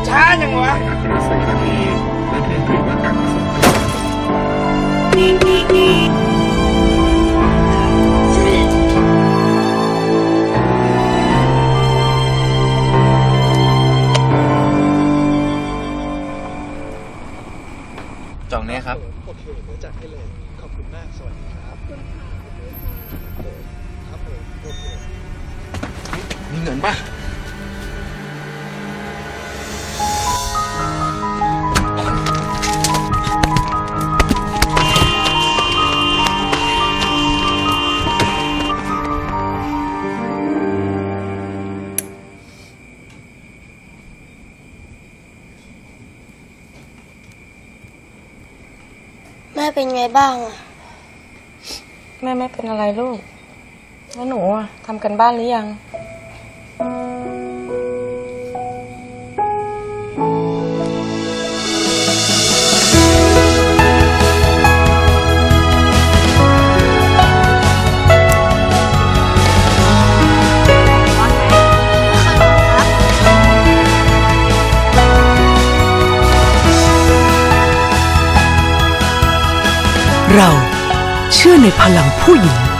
ช้าจังวะจองนี้ครับโอเคเดี๋ยวจัดให้เลยขอบคุณมากสวัสดีครับครับผมโอเคมีเงินป่ะแม่เป็นไงบ้างอะแม่ไม่เป็นอะไรลูกแล้วหนูทำกันบ้านหรือยังเราเชื่อในพลังผู้หญิง